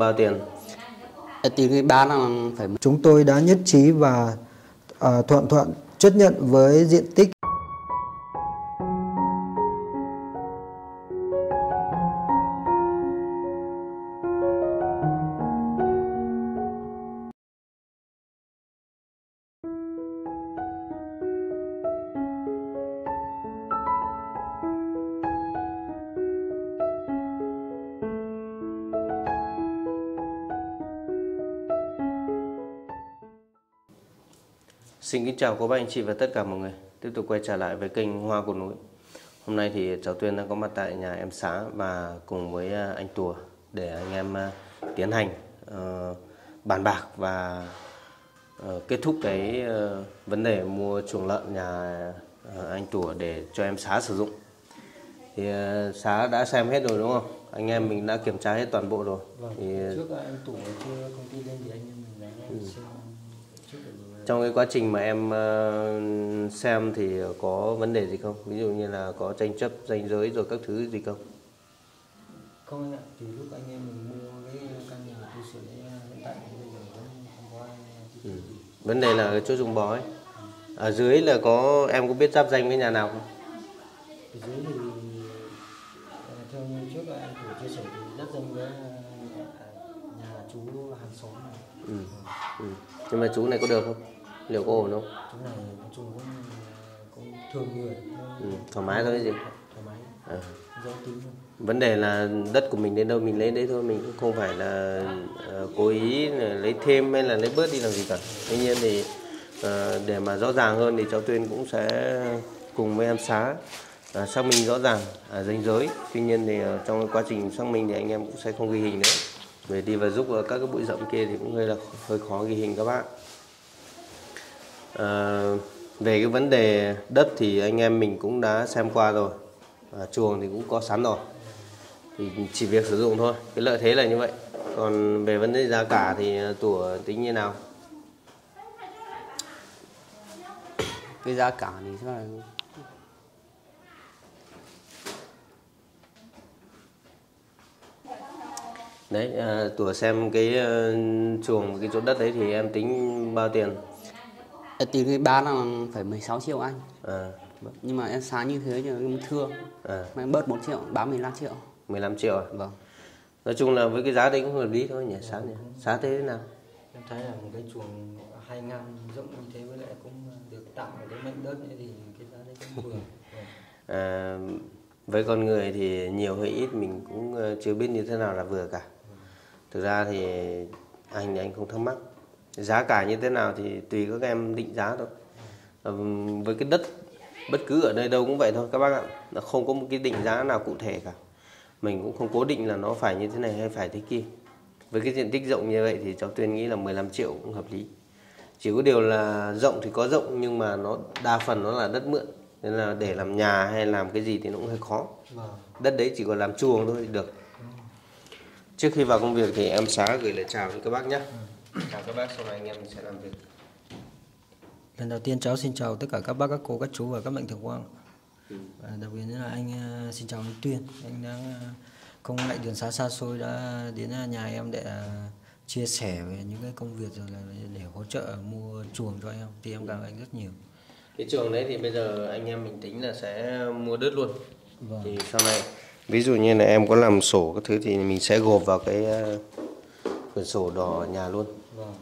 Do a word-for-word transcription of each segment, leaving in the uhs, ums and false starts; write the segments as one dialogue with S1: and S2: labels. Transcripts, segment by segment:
S1: Bao tiền?
S2: Tiền cái bán là phải.
S3: Chúng tôi đã nhất trí và uh, thuận thuận chấp nhận với diện tích.
S1: Xin kính chào cô bác anh chị và tất cả mọi người. Tiếp tục quay trở lại với kênh Hoa Của Núi. Hôm nay thì cháu Tuyên đang có mặt tại nhà em Xá và cùng với anh Tùa để anh em tiến hành uh, bàn bạc và uh, kết thúc cái uh, vấn đề mua chuồng lợn nhà uh, anh Tùa để cho em Xá sử dụng. Thì uh, Xá đã xem hết rồi đúng không? Anh em mình đã kiểm tra hết toàn bộ rồi.
S3: Vâng.
S1: Thì
S3: trước anh Tùa chưa công ty lên thì anh em mình đã ừ. xem.
S1: Trong cái quá trình mà em uh, xem thì có vấn đề gì không? Ví dụ như là có tranh chấp ranh giới rồi các thứ gì không?
S3: Không anh ạ, thì lúc anh em mình mua cái căn nhà tu sửa đấy hiện tại bây giờ vẫn không có ai ừ.
S1: Vấn đề là cái chỗ dùng bò ấy. Ở dưới là có, em có biết giáp danh với nhà nào không?
S3: Ở dưới thì theo như trước anh Tùa chia sẻ thì giáp danh với nhà chú hàng xóm này.
S1: Ừ. Ừ. Nhưng mà chú này có được không? Liệu có ổn không?
S3: Chú này nói chung cũng cũng thương người.
S1: Ừ. Thoải mái thôi gì?
S3: Thoải mái. À. Dễ tính thôi.
S1: Vấn đề là đất của mình đến đâu mình lấy đấy thôi, mình cũng không phải là uh, cố ý lấy thêm hay là lấy bớt đi làm gì cả. Tuy nhiên thì uh, để mà rõ ràng hơn thì cháu Tuyên cũng sẽ cùng với em Xá uh, xác minh rõ ràng uh, ranh giới. Tuy nhiên thì uh, trong quá trình xác minh thì anh em cũng sẽ không ghi hình nữa. Về đi và giúp uh, các cái bụi rậm kia thì cũng hơi là hơi khó ghi hình các bác. À, về cái vấn đề đất thì anh em mình cũng đã xem qua rồi, à, chuồng thì cũng có sẵn rồi, thì chỉ việc sử dụng thôi, cái lợi thế là như vậy. Còn về vấn đề giá cả thì Tùa tính như nào?
S2: Cái giá cả thì sao là
S1: đấy, à, Tùa xem cái uh, chuồng cái chỗ đất đấy thì em tính bao tiền?
S2: Tiền cái bán là phải mười sáu triệu anh.
S1: À.
S2: Nhưng mà em Xá như thế thì em thương. À. Mà em bớt một triệu, bán mười lăm triệu.
S1: mười lăm triệu à?
S2: Vâng.
S1: Nói chung là với cái giá đấy cũng hợp lý thôi nhỉ, Xá nhỉ? Xá thế thế nào?
S3: Em thấy là một cái chuồng hai ngăn rộng như thế với lại cũng được tặng một cái mảnh đất nữa thì cái giá đấy cũng vừa.
S1: À, với con người thì nhiều hay ít mình cũng chưa biết như thế nào là vừa cả. Thực ra thì anh anh không thắc mắc. Giá cả như thế nào thì tùy các em định giá thôi. À, với cái đất bất cứ ở nơi đâu cũng vậy thôi các bác ạ. Nó không có một cái định giá nào cụ thể cả. Mình cũng không cố định là nó phải như thế này hay phải thế kia. Với cái diện tích rộng như vậy thì cháu Tuyên nghĩ là mười lăm triệu cũng hợp lý. Chỉ có điều là rộng thì có rộng nhưng mà nó đa phần nó là đất mượn. Nên là để làm nhà hay làm cái gì thì nó cũng hơi khó. Đất đấy chỉ còn làm chuồng thôi thì được. Trước khi vào công việc thì em Xá gửi lời chào với các bác nhé. Chào các bác, sau này anh em sẽ làm việc.
S3: Lần đầu tiên cháu xin chào tất cả các bác, các cô, các chú và các mạnh thường quân. Ừ. Và đặc biệt là anh uh, xin chào anh Tuyên. Anh đã uh, không ngại đường xá xa xôi đã đến nhà em để uh, chia sẻ về những cái công việc rồi là để hỗ trợ mua chuồng cho em. Thì em cảm ơn anh rất nhiều.
S1: Cái chuồng đấy thì bây giờ anh em mình tính là sẽ mua đất luôn.
S3: Vâng.
S1: Thì sau này ví dụ như là em có làm sổ các thứ thì mình sẽ gộp vào cái uh, quyển sổ đỏ nhà luôn.
S3: Vâng.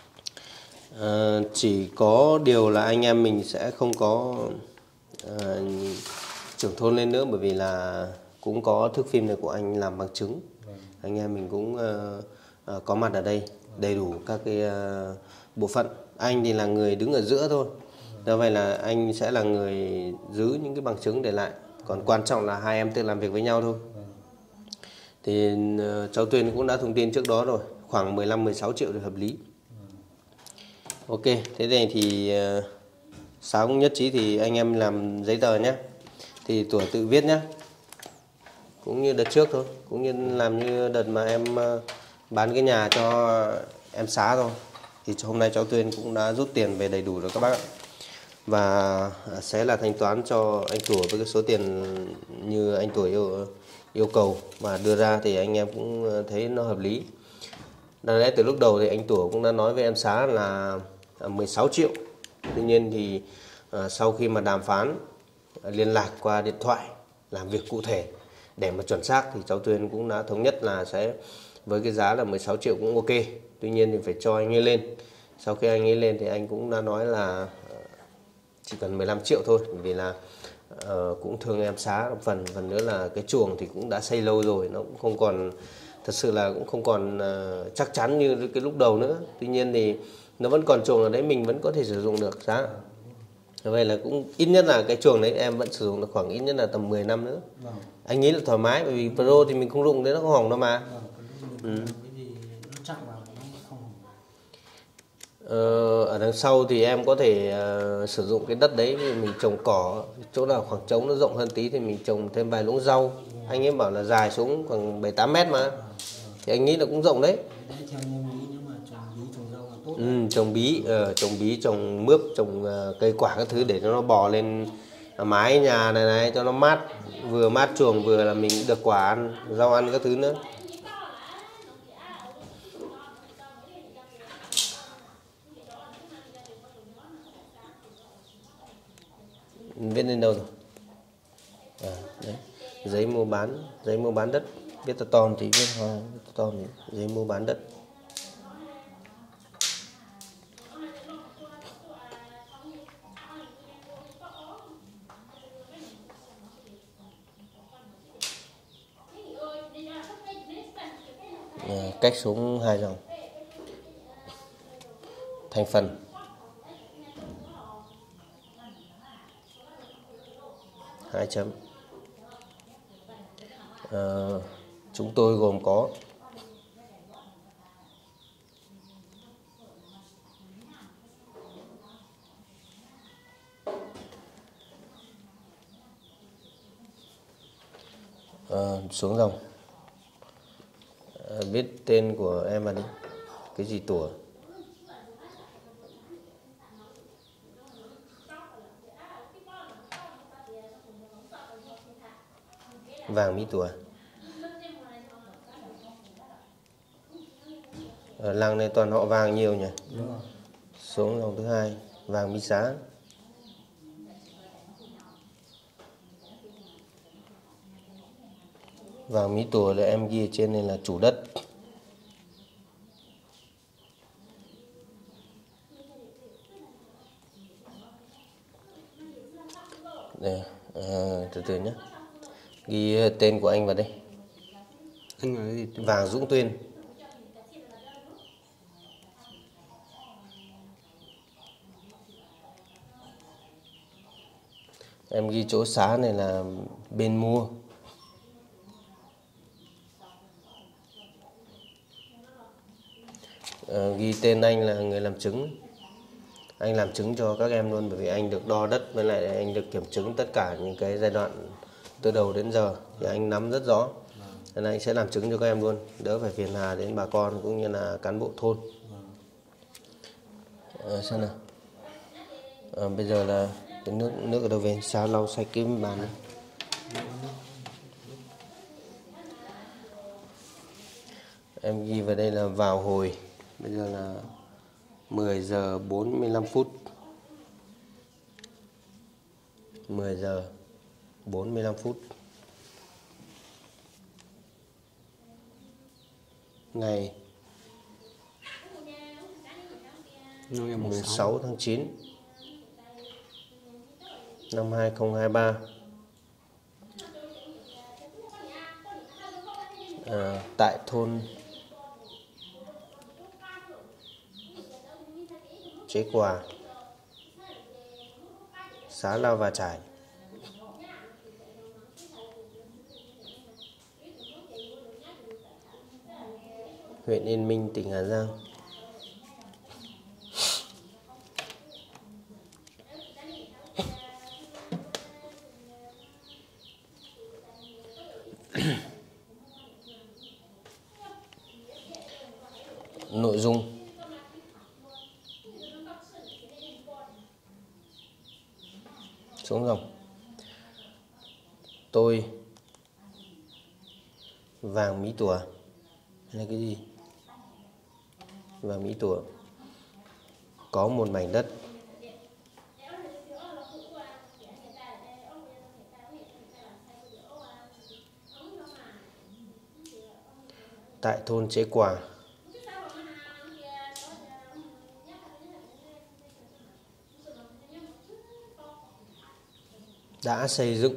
S1: À, chỉ có điều là anh em mình sẽ không có uh, trưởng thôn lên nữa, bởi vì là cũng có thước phim này của anh làm bằng chứng. Vâng. Anh em mình cũng uh, uh, có mặt ở đây đầy đủ các cái uh, bộ phận. Anh thì là người đứng ở giữa thôi. Vâng. Do vậy là anh sẽ là người giữ những cái bằng chứng để lại. Còn vâng. quan trọng là hai em tự làm việc với nhau thôi. Vâng. Thì uh, cháu Tuyên cũng đã thông tin trước đó rồi, khoảng mười lăm mười sáu triệu thì hợp lý. Ok, thế này thì uh, Xá cũng nhất trí thì anh em làm giấy tờ nhé. Thì Tùa tự viết nhé. Cũng như đợt trước thôi, cũng như làm như đợt mà em uh, bán cái nhà cho em Xá thôi. Thì hôm nay cháu Tuyên cũng đã rút tiền về đầy đủ rồi các bác ạ. Và sẽ là thanh toán cho anh Tùa với cái số tiền như anh Tùa yêu, yêu cầu và đưa ra thì anh em cũng thấy nó hợp lý. Đáng lẽ từ lúc đầu thì anh Tủa cũng đã nói với em Xá là mười sáu triệu. Tuy nhiên thì uh, sau khi mà đàm phán, uh, liên lạc qua điện thoại, làm việc cụ thể để mà chuẩn xác thì cháu Tuyên cũng đã thống nhất là sẽ với cái giá là mười sáu triệu cũng ok. Tuy nhiên thì phải cho anh ấy lên. Sau khi anh ấy lên thì anh cũng đã nói là uh, chỉ cần mười lăm triệu thôi, vì là uh, cũng thương em Xá một phần. Phần nữa là cái chuồng thì cũng đã xây lâu rồi, nó cũng không còn, thật sự là cũng không còn uh, chắc chắn như cái lúc đầu nữa. Tuy nhiên thì nó vẫn còn chuồng ở đấy, mình vẫn có thể sử dụng được Xá. Vậy là cũng ít nhất là cái chuồng đấy em vẫn sử dụng được khoảng ít nhất là tầm mười năm nữa.
S3: Vâng.
S1: Anh nghĩ là thoải mái, bởi vì Pro thì mình không đụng đến nó không hỏng đâu mà.
S3: Vâng,
S1: Ừ.
S3: cái gì nó chạm vào nó không hỏng.
S1: Ờ, ở đằng sau thì em có thể uh, sử dụng cái đất đấy, mình trồng cỏ, chỗ nào khoảng trống nó rộng hơn tí thì mình trồng thêm vài luống rau. Anh ấy bảo là dài xuống khoảng bảy tám mét mà, thì anh nghĩ là cũng rộng đấy.
S3: Đấy, theo như em nghĩ nếu mà trồng bí trồng rau là tốt.
S1: Ừ, trồng bí, uh, trồng bí, trồng mướp, trồng uh, cây quả các thứ để cho nó bò lên mái nhà này này cho nó mát, vừa mát chuồng vừa là mình được quả ăn, rau ăn các thứ nữa. Viết lên đâu rồi? À, đấy. Giấy mua bán, giấy mua bán đất. Viết to to thì viết hoa, viết to to thì giấy mua bán đất. À, cách xuống hai dòng. Thành phần. Hai chấm. À, chúng tôi gồm có à, xuống dòng. À, viết tên của em vào đi. Cái gì Tủa? Vàng Mỹ Tủa. Ở làng này toàn họ Vàng nhiều nhỉ?
S3: Đúng rồi.
S1: Xuống dòng thứ hai, Vàng Mỹ Xá. Vàng Mỹ Tủa là em ghi ở trên này là chủ đất. Đây, à, từ từ nhé. Ghi tên của anh vào đây.
S2: Anh nói gì?
S1: Vàng Dũng Tuyên. Em ghi chỗ Xá này là bên mua. À, ghi tên anh là người làm chứng. Anh làm chứng cho các em luôn, bởi vì anh được đo đất với lại anh được kiểm chứng tất cả những cái giai đoạn từ đầu đến giờ thì anh nắm rất rõ. Nên anh sẽ làm chứng cho các em luôn, đỡ phải phiền hà đến bà con cũng như là cán bộ thôn. À, xem nào. À, bây giờ là cái nước nước ở đâu về? Xá lau sạch cái bàn này. Em ghi vào đây là vào hồi. Bây giờ là mười giờ bốn mươi lăm phút. mười giờ bốn mươi lăm phút. Ngày mùng sáu tháng chín năm hai không hai ba. À, tại thôn Chế Quà, xã Lao Và Trải, huyện Yên Minh, tỉnh Hà Giang. Nội dung xuống dòng. Tôi Vàng Mỹ Tủa là cái gì? và Mỹ Tùa có một mảnh đất tại thôn Chế Quả, đã xây dựng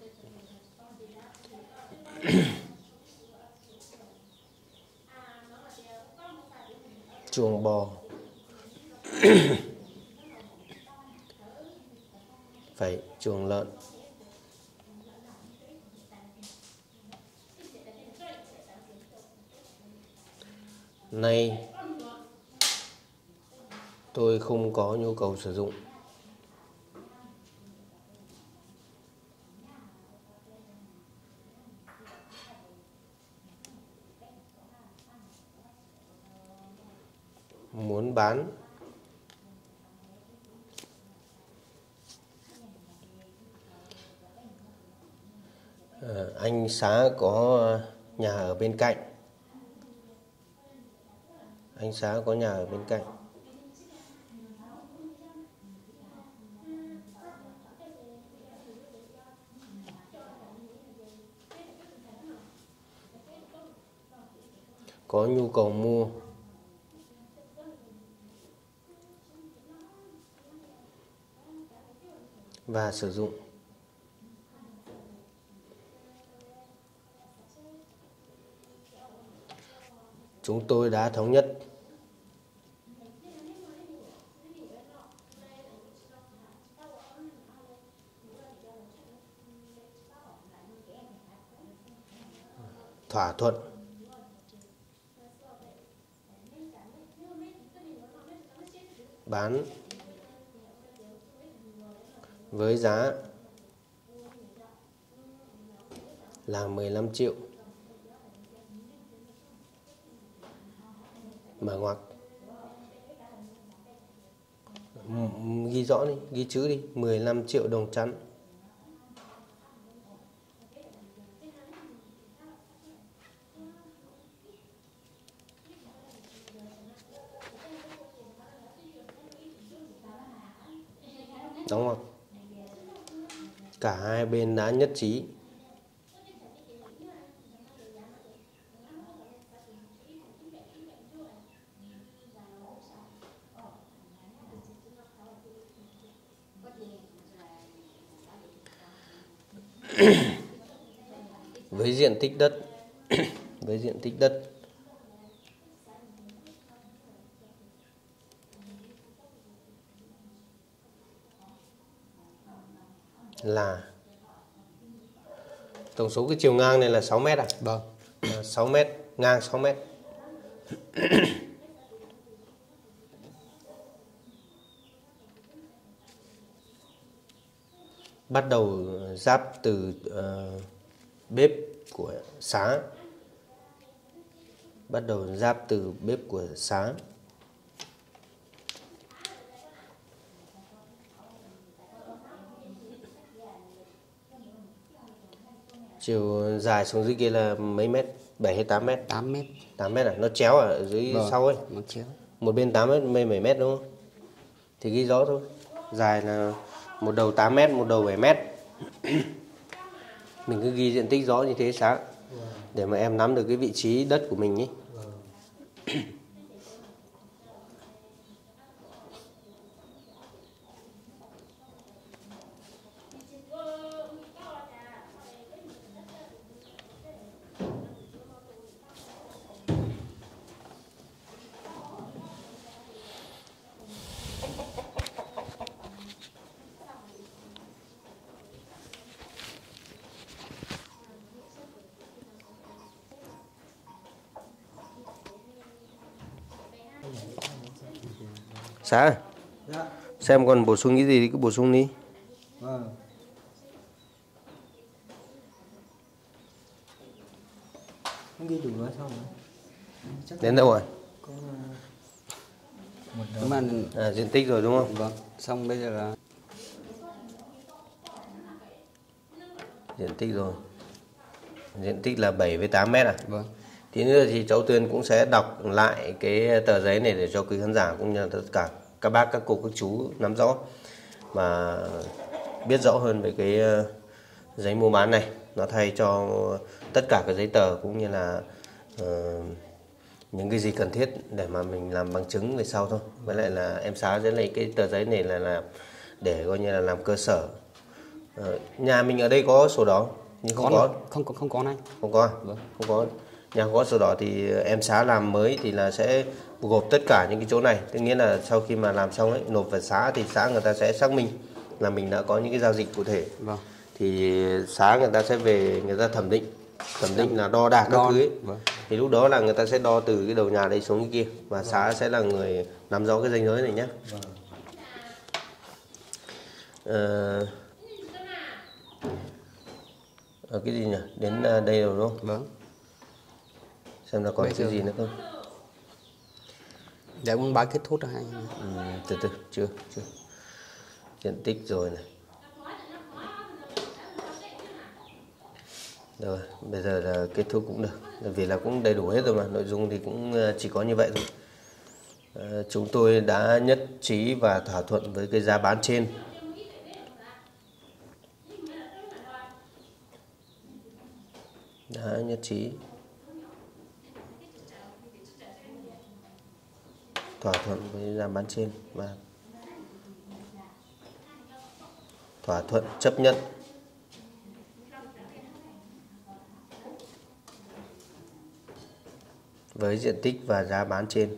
S1: chuồng bò phải chuồng lợn, nay tôi không có nhu cầu sử dụng. Muốn bán à, anh Xá có nhà ở bên cạnh. Anh Xá có nhà ở bên cạnh. Có nhu cầu mua và sử dụng. Chúng tôi đã thống nhất thỏa thuận bán với giá là mười lăm triệu. Mở ngoặc. Ghi rõ đi, ghi chữ đi, mười lăm triệu đồng chẵn. Đóng ngoặc. Cả hai bên đã nhất trí với diện tích đất với diện tích đất là tổng số cái chiều ngang này là sáu mét à?
S2: Vâng.
S1: À, sáu mét, ngang sáu mét. Bắt đầu giáp từ uh, bếp của Xá. Bắt đầu giáp từ bếp của Xá. Chiều dài xuống dưới kia là mấy mét? bảy hay tám mét?
S2: tám mét.
S1: tám mét à? Nó chéo ở dưới
S2: Vâng,
S1: sau ấy.
S2: nó chéo.
S1: Một bên tám mét, bên bảy mét đúng không? Thì ghi rõ thôi. Dài là một đầu tám mét, một đầu bảy mét. Mình cứ ghi diện tích rõ như thế sáng. Để mà em nắm được cái vị trí đất của mình ý. Xã,
S3: Dạ.
S1: xem còn bổ sung cái gì thì cứ bổ sung đi.
S3: Vâng. Không ghi đủ nữa xong rồi. Chắc
S1: Đến đâu rồi?
S3: có một
S2: Nhưng mà
S1: À, diện tích rồi đúng không?
S2: vâng, xong bây giờ là
S1: Diện tích rồi. Diện tích là bảy với tám mét à?
S2: vâng.
S1: Tí nữa thì cháu Tuyền cũng sẽ đọc lại cái tờ giấy này để cho quý khán giả cũng như là tất cả các bác, các cô, các chú nắm rõ và biết rõ hơn về cái giấy mua bán này. Nó thay cho tất cả các giấy tờ cũng như là uh, những cái gì cần thiết để mà mình làm bằng chứng về sau thôi. Với lại là em Xá sẽ lấy cái tờ giấy này là, là để coi như là làm cơ sở. Uh, nhà mình ở đây có sổ đỏ nhưng không có,
S2: không có không có này.
S1: Không có. Vâng. Không có. Nhà có sổ đỏ thì em Xá làm mới thì là sẽ gộp tất cả những cái chỗ này. Tức nghĩa là sau khi mà làm xong ấy, nộp về xã thì xã người ta sẽ xác minh là mình đã có những cái giao dịch cụ thể.
S2: Vâng.
S1: Thì xã người ta sẽ về người ta thẩm định. Thẩm định là đo đạc các thứ ấy. Vâng. Thì lúc đó là người ta sẽ đo từ cái đầu nhà đây xuống cái kia. Và vâng. Xã sẽ là người nắm rõ cái ranh giới này nhé. Vâng. Ờ... Ở cái gì nhỉ? Đến đây rồi đúng không?
S2: Vâng.
S1: Xem là còn
S2: Bây
S1: cái
S2: giờ...
S1: gì nữa không?
S2: Dạ cũng báo kết thúc rồi anh.
S1: Ừ, từ từ, chưa, chưa. Diện tích rồi này. Rồi, bây giờ là kết thúc cũng được. Vì là cũng đầy đủ hết rồi mà, nội dung thì cũng chỉ có như vậy thôi. À, chúng tôi đã nhất trí và thỏa thuận với cái giá bán trên. Đã nhất trí thỏa thuận với giá bán trên và thỏa thuận chấp nhận với diện tích và giá bán trên.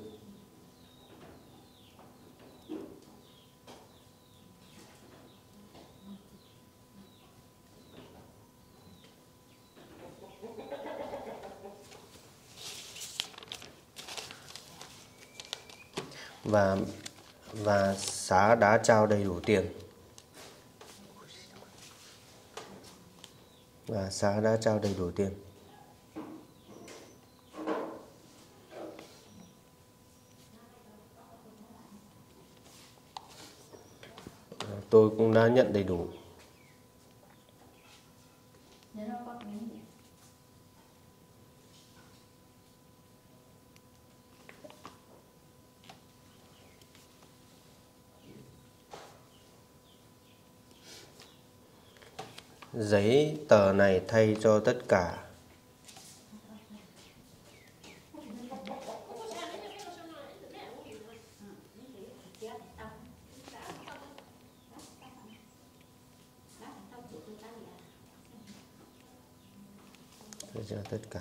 S1: Và và xã đã trao đầy đủ tiền. Và xã đã trao đầy đủ tiền. Tôi cũng đã nhận đầy đủ. Giấy tờ này thay cho tất cả thay cho tất cả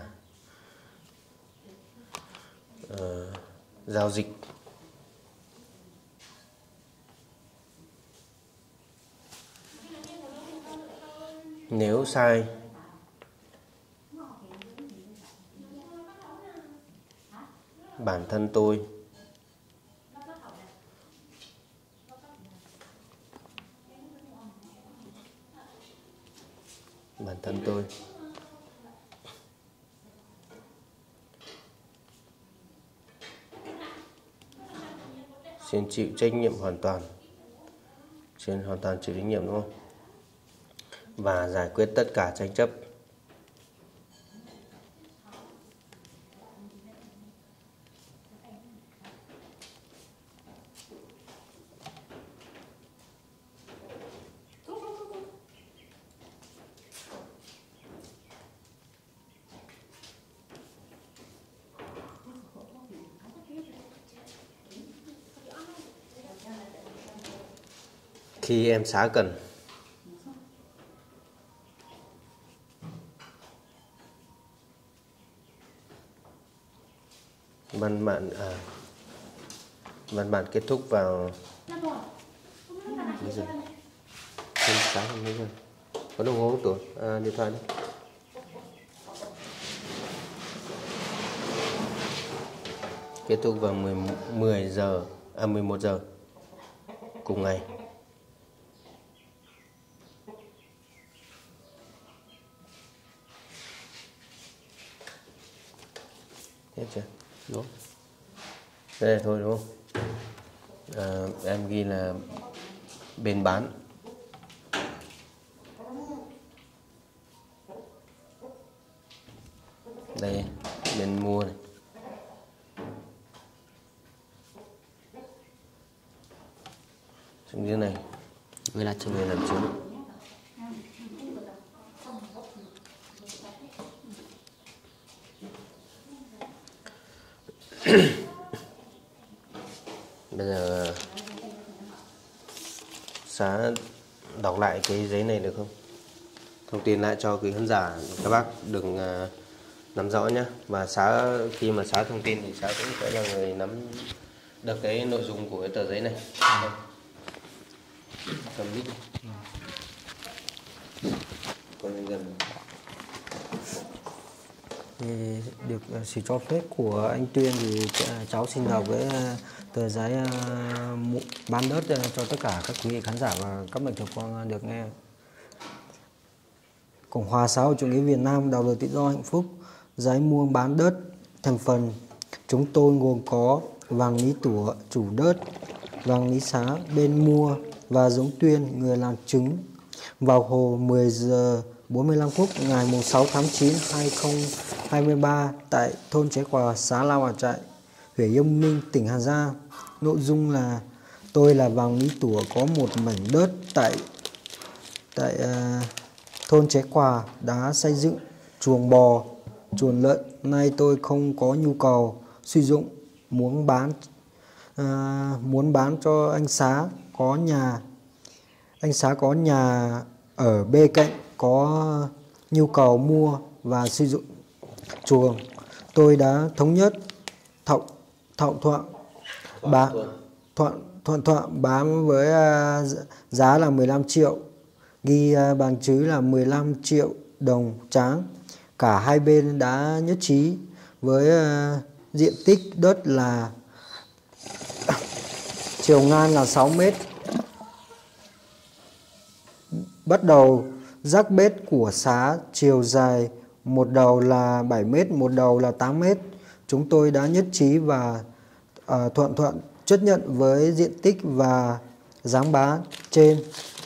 S1: uh, giao dịch nếu sai bản thân tôi bản thân tôi xin chịu trách nhiệm hoàn toàn xin hoàn toàn chịu trách nhiệm đúng không? Và giải quyết tất cả tranh chấp. Khi em Xá cần. Văn bản à, văn bản kết thúc vào mấy giờ? Em Xá mấy giờ? Có đồng hồ không tuổi? À, điện thoại đi. Kết thúc vào mười giờ à mười một giờ cùng ngày. Hết chưa? Đúng. Đây là thôi đúng không? À, em ghi là bên bán. Đây, bên mua. Như này,
S2: người làm chứng.
S1: người làm chứng. Bây giờ Xá đọc lại cái giấy này được không? Thông tin lại cho quý khán giả các bác đừng uh, nắm rõ nhé. Và Xá khi mà Xá thông tin thì Xá cũng sẽ là người nắm được cái nội dung của cái tờ giấy này. Cầm mic. Còn lên gần.
S3: Thì được sự cho phép của anh Tuyên thì cháu xin đọc cái tờ giấy bán đất cho tất cả các quý vị khán giả và các mạnh thường quân được nghe. Cộng hòa xã hội chủ nghĩa Việt Nam đào được tự do hạnh phúc. Giấy mua bán đất thành phần chúng tôi gồm có Vàng Lý Tủa chủ đất, Vàng Lý Xá bên mua và Giống Tuyên người làm chứng. Vào hồ mười giờ bốn mươi lăm phút ngày sáu tháng chín năm hai nghìn không trăm hai mươi ba tại thôn Chế Quà, xã La Hòa Trại, huyện Yên Minh, tỉnh Hà Giang. Nội dung là tôi là Vàng Lý Tủa có một mảnh đất tại tại uh, thôn Chế Quà đã xây dựng chuồng bò, chuồng lợn. Nay tôi không có nhu cầu sử dụng, muốn bán uh, muốn bán cho anh Xá có nhà anh Xá có nhà ở bên cạnh có nhu cầu mua và sử dụng chuồng. Tôi đã thống nhất thọng thọng thuận bán thuận thuận thuận bán với uh, giá là mười lăm triệu, ghi uh, bằng chứng là mười lăm triệu đồng trắng. Cả hai bên đã nhất trí với uh, diện tích đất là chiều ngang là sáu mét. Bắt đầu rác bếp của Xá chiều dài một đầu là bảy mét, một đầu là tám mét. Chúng tôi đã nhất trí và uh, thuận thuận chấp nhận với diện tích và giá bán trên.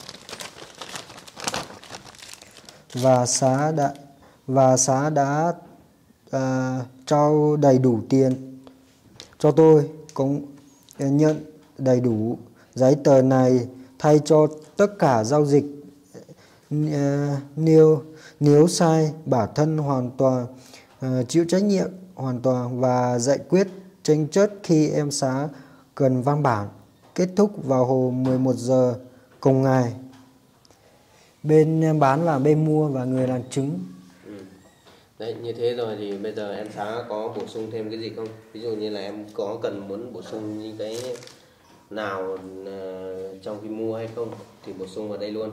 S3: Và Xá đã và Xá đã uh, cho đầy đủ tiền cho tôi, cũng nhận đầy đủ giấy tờ này thay cho tất cả giao dịch. Uh, nếu nếu sai, bản thân hoàn toàn uh, chịu trách nhiệm hoàn toàn và giải quyết tranh chấp khi em Xá cần văn bản. Kết thúc vào hồ mười một giờ cùng ngày. Bên bán và bên mua và người làm chứng.
S1: Ừ. Đấy, như thế rồi thì bây giờ em Xá có bổ sung thêm cái gì không? Ví dụ như là em có cần muốn bổ sung những cái nào uh, trong khi mua hay không thì bổ sung vào đây luôn.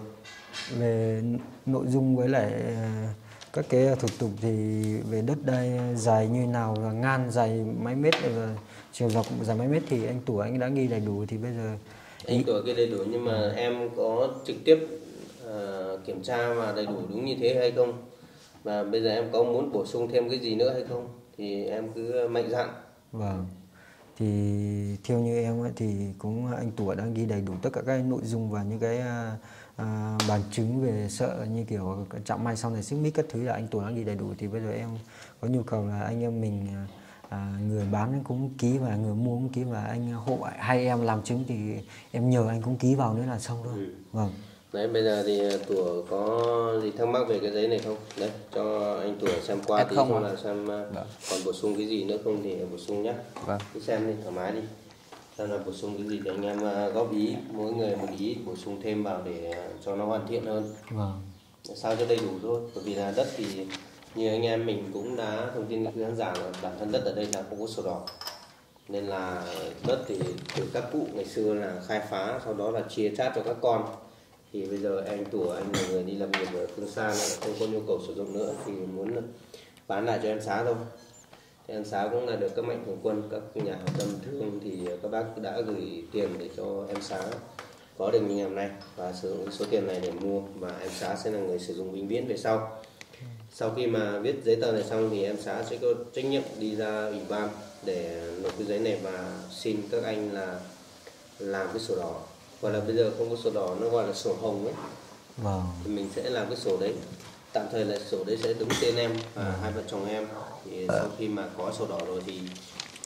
S3: Về nội dung với lại các cái thủ tục thì về đất đai dài như nào và ngang dài mấy mét và chiều dọc dài mấy mét thì anh Tủa anh đã ghi đầy đủ. Thì bây giờ
S1: anh Tủa ghi đầy đủ nhưng mà em có trực tiếp uh, kiểm tra và đầy đủ đúng như thế hay không, và bây giờ em có muốn bổ sung thêm cái gì nữa hay không thì em cứ mạnh dạn.
S3: Vâng, thì theo như em ấy, thì cũng anh Tủa đang ghi đầy đủ tất cả các nội dung và những cái À, bằng chứng về sợ như kiểu chạm may sau này xích mích các thứ là anh Tủa đã ghi đầy đủ. Thì bây giờ em có nhu cầu là anh em mình à, người bán cũng ký và người mua cũng ký và anh hộ hai em làm chứng thì em nhờ anh cũng ký vào nữa là xong thôi. Ừ. Vâng.
S1: Đấy, bây giờ thì Tủa có gì thắc mắc về cái giấy này không? Đấy, cho anh Tủa xem qua tí xong là xem vâng. Còn bổ sung cái gì nữa không thì bổ sung nhé. Vâng. Cứ xem đi, thoải mái đi. Xem là bổ sung cái gì thì anh em góp ý, mỗi người một ý bổ sung thêm vào để cho nó hoàn thiện hơn. Vâng. Sao cho đầy đủ thôi, bởi vì là đất thì như anh em mình cũng đã thông tin với khán giả là bản thân đất ở đây là không có sổ đỏ, nên là đất thì từ các cụ ngày xưa là khai phá, sau đó là chia chác cho các con. Thì bây giờ anh Tủa, anh là người đi làm việc ở phương xa này, không có nhu cầu sử dụng nữa thì muốn bán lại cho em Xá thôi. Thì em Xá cũng là được các mạnh thường quân, các nhà hảo tâm thương thì các bác đã gửi tiền để cho em Xá có được như ngày hôm nay và sử dụng số tiền này để mua, và em Xá sẽ là người sử dụng vĩnh viễn về sau. Sau khi mà viết giấy tờ này xong thì em Xá sẽ có trách nhiệm đi ra ủy ban để nộp cái giấy này và xin các anh là làm cái sổ đỏ, gọi là bây giờ không có sổ đỏ, nó gọi là sổ hồng ấy. Wow. Thì mình sẽ làm cái sổ đấy, tạm thời là sổ đấy sẽ đứng tên em và hai vợ chồng em. Thì sau khi mà có sổ đỏ rồi thì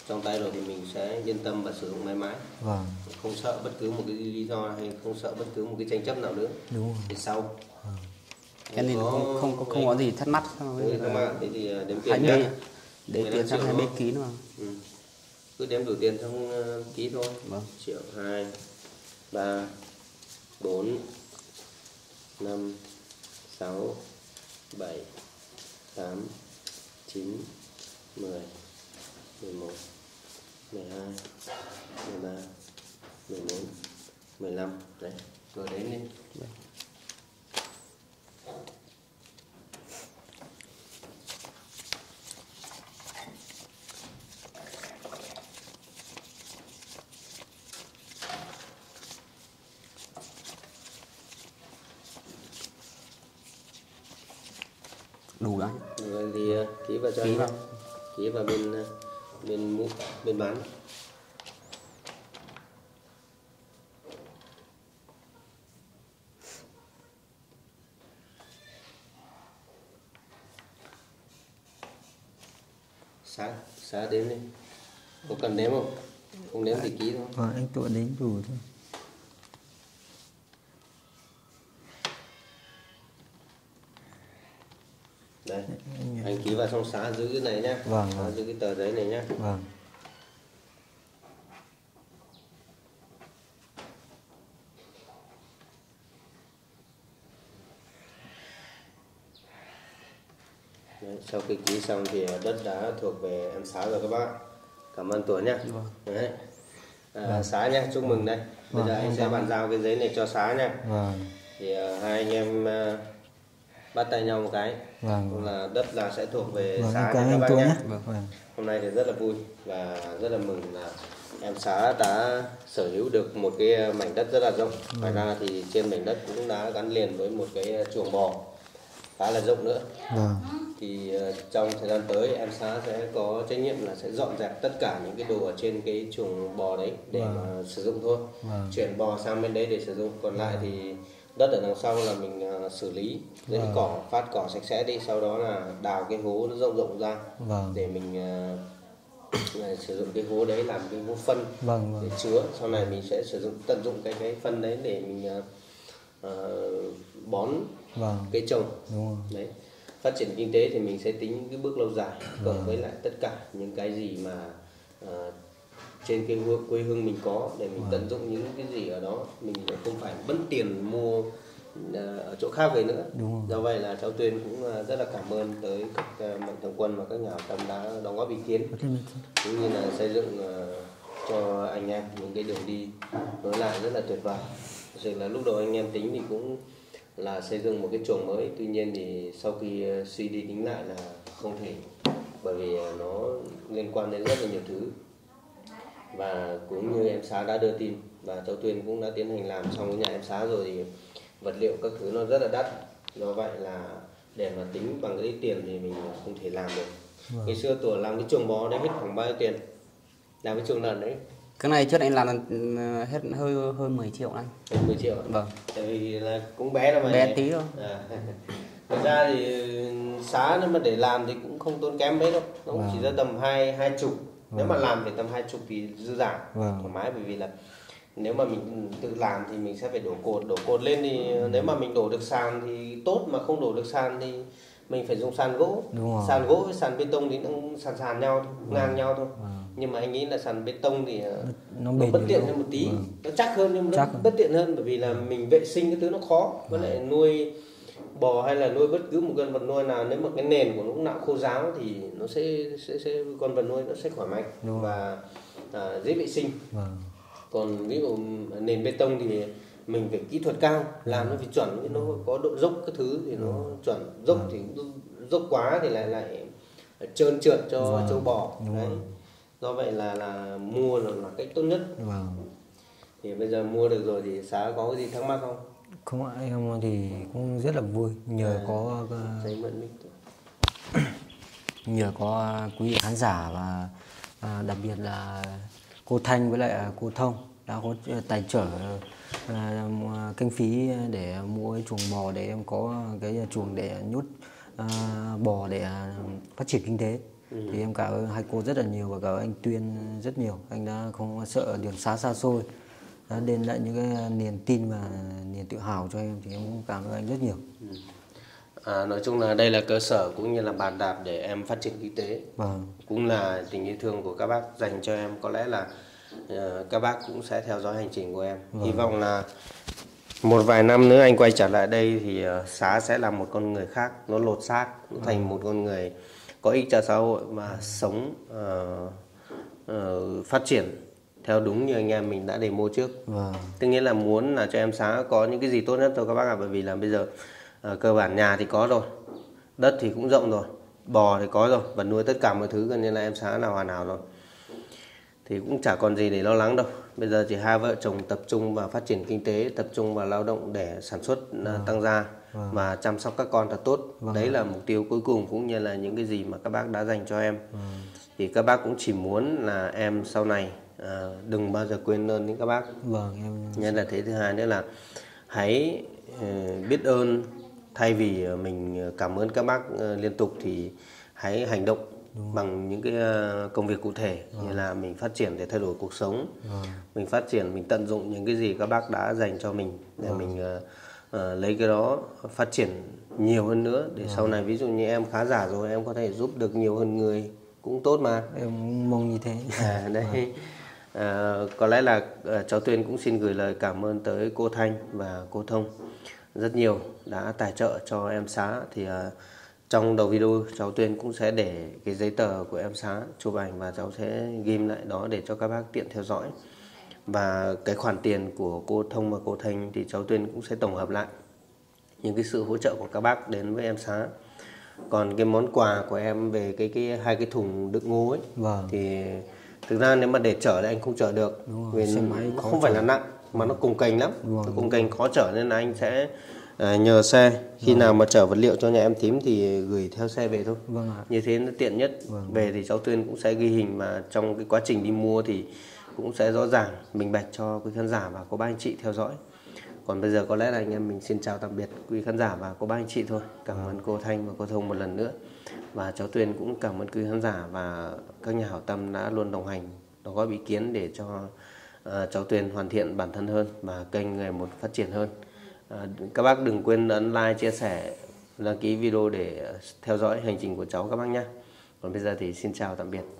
S1: trong tay rồi thì mình sẽ yên tâm và sử dụng mãi mãi.
S3: Vâng.
S1: Không sợ bất cứ một cái lý do hay không sợ bất cứ một cái tranh chấp nào nữa.
S3: Đúng rồi.
S1: Thì sau.
S3: Vâng.
S2: Cái này
S1: có,
S2: không không không, không có gì thắc mắc.
S1: Thế thì đếm
S2: hai
S1: tiền
S2: bê
S1: nhé.
S2: để tiền sang hai bê ký nữa.
S1: Ừ. Cứ đếm đủ tiền xong uh, ký thôi.
S2: Vâng.
S1: Triệu hai ba bốn năm sáu bảy tám chín mười mười một mười hai mười ba mười bốn mười lăm. Đấy, rồi đếm đi. Đấy.
S2: Đủ đấy.
S1: Rồi thì uh, ký vào cho
S2: ký
S1: anh
S2: vào.
S1: Ký vào bên uh, bên mũ bên bán. Xá xá đếm đi. Có cần đếm không? Không đếm thì ký thôi.
S3: Vâng, anh tự đếm đủ thôi.
S1: Đây, anh ký vào xong xá giữ cái này nhá.
S3: Vâng,
S1: Xá
S3: vâng.
S1: giữ cái tờ giấy này nhá.
S3: Vâng.
S1: Đấy, sau khi ký xong thì đất đã thuộc về em Xá rồi các bác. Cảm ơn Tuấn nhá.
S2: Vâng.
S1: Đấy. À,
S3: Vâng.
S1: Xá nhá, chúc mừng đây. Bây
S3: Vâng,
S1: giờ anh sẽ bàn giao cái giấy này cho Xá nhá.
S3: Vâng.
S1: Thì uh, hai anh em uh, bắt tay nhau một cái.
S3: Vâng.
S1: Là đất là sẽ thuộc về
S3: Vâng,
S1: Xá
S3: cảm
S1: nha
S3: ơn
S1: các
S3: anh
S1: bác
S3: Tuấn
S1: nhé.
S3: nhé.
S2: Vâng.
S3: Vâng.
S1: Hôm nay thì rất là vui và rất là mừng là em Xá đã sở hữu được một cái mảnh đất rất là rộng. Ngoài ra thì trên mảnh đất cũng đã gắn liền với một cái chuồng bò khá là rộng nữa.
S3: Vâng.
S1: Thì uh, trong thời gian tới em Xá sẽ có trách nhiệm là sẽ dọn dẹp tất cả những cái đồ ở trên cái chuồng bò đấy để
S3: Vâng.
S1: mà sử dụng thôi.
S3: Vâng.
S1: Chuyển bò sang bên đấy để sử dụng. Còn lại thì đất ở đằng sau là mình uh, xử lý lấy
S3: Vâng.
S1: cỏ, phát cỏ sạch sẽ đi, sau đó là đào cái hố nó rộng rộng ra.
S3: Vâng.
S1: Để mình uh, sử dụng cái hố đấy làm cái hố phân.
S3: Vâng, vâng.
S1: Để chứa. Sau này mình sẽ sử dụng tận dụng cái cái phân đấy để mình uh, uh, bón
S3: Vâng.
S1: cây trồng.
S3: Đúng rồi.
S1: Đấy. Phát triển kinh tế thì mình sẽ tính những cái bước lâu dài cộng
S3: Vâng.
S1: với lại tất cả những cái gì mà uh, trên cái quê hương mình có để mình
S3: Vâng.
S1: tận dụng những cái gì ở đó, mình không phải mất tiền mua uh, ở chỗ khác về nữa.
S3: Đúng rồi.
S1: Do vậy là cháu Tuyên cũng uh, rất là cảm ơn tới các uh, mạnh thường quân và các nhà hảo tâm đã đóng góp ý kiến cũng như là xây dựng uh, cho anh em những cái đường đi nối lại rất là tuyệt vời. Thực sự là lúc đầu anh em tính thì cũng là xây dựng một cái chuồng mới, tuy nhiên thì sau khi suy đi tính lại là không thể, bởi vì nó liên quan đến rất là nhiều thứ. Và cũng như em Xá đã đưa tin và cháu Tuyên cũng đã tiến hành làm xong cái nhà em Xá rồi thì vật liệu các thứ nó rất là đắt. Do vậy là để mà tính bằng cái tiền thì mình không thể làm được.
S3: Vâng.
S1: Ngày xưa tuổi làm cái chuồng bò đấy hết khoảng bao nhiêu tiền? Làm cái chuồng lợn đấy
S2: Cái này trước anh làm là hết hơi hơn mười triệu anh.
S1: hơn mười triệu.
S2: Vâng.
S1: Tại vì là cũng bé là mà
S2: Bé tí thôi.
S1: À. Thật ra thì Xá nếu mà để làm thì cũng không tốn kém mấy đâu, nó cũng
S3: Vâng.
S1: chỉ ra tầm hai hai chục.
S3: Vâng.
S1: Nếu mà làm thì tầm hai chục thì dư giả,
S3: Vâng.
S1: thoải mái, bởi vì là nếu mà mình tự làm thì mình sẽ phải đổ cột, đổ cột lên thì nếu mà mình đổ được sàn thì tốt, mà không đổ được sàn thì mình phải dùng sàn gỗ.
S3: Đúng rồi.
S1: Sàn gỗ với sàn bê tông thì nó sàn sàn nhau thôi, ngang nhau thôi.
S3: Vâng.
S1: Nhưng mà anh nghĩ là sàn bê tông thì
S3: Nó
S1: nó
S3: bền
S1: bất
S3: được
S1: tiện
S3: đâu.
S1: hơn một tí.
S3: Vâng.
S1: Nó chắc hơn nhưng mà
S3: Chắc
S1: nó
S3: hơn.
S1: bất tiện hơn, bởi vì là mình vệ sinh cái thứ nó khó. Với lại nuôi bò hay là nuôi bất cứ một con vật nuôi nào, nếu mà cái nền của nó lúc nào khô ráo thì nó sẽ sẽ, sẽ con vật nuôi nó sẽ khỏe mạnh
S3: Đúng
S1: và à, dễ vệ sinh.
S3: Vâng.
S1: Còn ví dụ nền bê tông thì mình phải kỹ thuật cao, làm nó phải chuẩn, nó có độ dốc cái thứ thì nó chuẩn. Dốc thì dốc quá thì lại lại trơn trượt cho
S3: Vâng.
S1: châu bò.
S3: Đúng
S1: Đấy.
S3: rồi.
S1: Do vậy là là mua là, là cách tốt nhất.
S3: Vâng.
S1: Thì bây giờ mua được rồi thì Xá có cái gì thắc mắc không?
S3: Không ạ, em thì cũng rất là vui nhờ
S1: À,
S3: có
S1: giấy mượn mic.
S3: nhờ có quý vị khán giả và à, đặc biệt là cô Thanh với lại cô Thông đã có tài trợ à, kinh phí để mua cái chuồng bò để em có cái chuồng để nhốt à, bò để phát triển kinh tế. Ừ. Thì em cảm ơn hai cô rất là nhiều và cảm ơn anh Tuyên rất nhiều. Anh đã không sợ đường xá xa xôi, đã đem lại những cái niềm tin và niềm tự hào cho em, thì em cũng cảm ơn anh rất nhiều.
S1: Ừ. À, nói chung là đây là cơ sở cũng như là bàn đạp để em phát triển kinh tế.
S3: Vâng.
S1: Cũng là tình yêu thương của các bác dành cho em. Có lẽ là uh, các bác cũng sẽ theo dõi hành trình của em. Vâng. Hy vọng là một vài năm nữa anh quay trở lại đây thì uh, Xá sẽ là một con người khác, nó lột xác, nó thành vâng. một con người có ích cho xã hội mà vâng. sống uh, uh, phát triển theo đúng như anh em mình đã demo trước. Vâng. Tức nghĩa là muốn là cho em Xá có những cái gì tốt nhất thôi các bác ạ. Bởi vì là bây giờ uh, cơ bản nhà thì có rồi, đất thì cũng rộng rồi, bò thì có rồi, và nuôi tất cả mọi thứ, cho nên là em Xá là hoàn hảo rồi. Thì cũng chả còn gì để lo lắng đâu. Bây giờ chỉ hai vợ chồng tập trung vào phát triển kinh tế, tập trung vào lao động để sản xuất vâng. tăng gia vâng. và chăm sóc các con thật tốt. Vâng. Đấy là mục tiêu cuối cùng, cũng như là những cái gì mà các bác đã dành cho em. Vâng. Thì các bác cũng chỉ muốn là em sau này à, đừng bao giờ quên ơn đến các bác. Vâng, em... Nên là thế. Thứ hai nữa là hãy uh, biết ơn. Thay vì mình cảm ơn các bác uh, liên tục thì hãy hành động Đúng. bằng những cái uh, công việc cụ thể. Vâng. Như là mình phát triển để thay đổi cuộc sống. Vâng. Mình phát triển, mình tận dụng những cái gì các bác đã dành cho mình để vâng. mình uh, uh, lấy cái đó phát triển nhiều hơn nữa. Để vâng. sau này ví dụ như em khá giả rồi, em có thể giúp được nhiều hơn người, cũng tốt mà.
S3: Em mong như thế.
S1: À, đấy. Vâng. À, có lẽ là uh, cháu Tuyên cũng xin gửi lời cảm ơn tới cô Thanh và cô Thông rất nhiều đã tài trợ cho em Xá. Thì uh, trong đầu video cháu Tuyên cũng sẽ để cái giấy tờ của em Xá chụp ảnh, và cháu sẽ ghim lại đó để cho các bác tiện theo dõi. Và cái khoản tiền của cô Thông và cô Thanh thì cháu Tuyên cũng sẽ tổng hợp lại những cái sự hỗ trợ của các bác đến với em Xá. Còn cái món quà của em về cái cái hai cái thùng đựng ngô ấy vâng. thì thực ra nếu mà để chở thì anh không chở được, vì nó không phải là nặng mà nó cồng kềnh lắm, vâng. nó cồng kềnh khó chở, nên là anh sẽ uh, nhờ xe khi vâng. nào mà chở vật liệu cho nhà em Thím thì gửi theo xe về thôi. Vâng ạ. Như thế nó tiện nhất. Vâng. Về thì cháu Tuyên cũng sẽ ghi hình, mà trong cái quá trình đi mua thì cũng sẽ rõ ràng minh bạch cho quý khán giả và cô bác anh chị theo dõi. Còn bây giờ có lẽ là anh em mình xin chào tạm biệt quý khán giả và cô bác anh chị thôi. Cảm ơn cô Thanh và cô Thông một lần nữa. Và cháu Tuyên cũng cảm ơn quý khán giả và các nhà hảo tâm đã luôn đồng hành, đóng góp ý kiến để cho uh, cháu Tuyên hoàn thiện bản thân hơn và kênh ngày một phát triển hơn. Uh, các bác đừng quên ấn like, chia sẻ, đăng ký video để theo dõi hành trình của cháu các bác nhé. Còn bây giờ thì xin chào tạm biệt.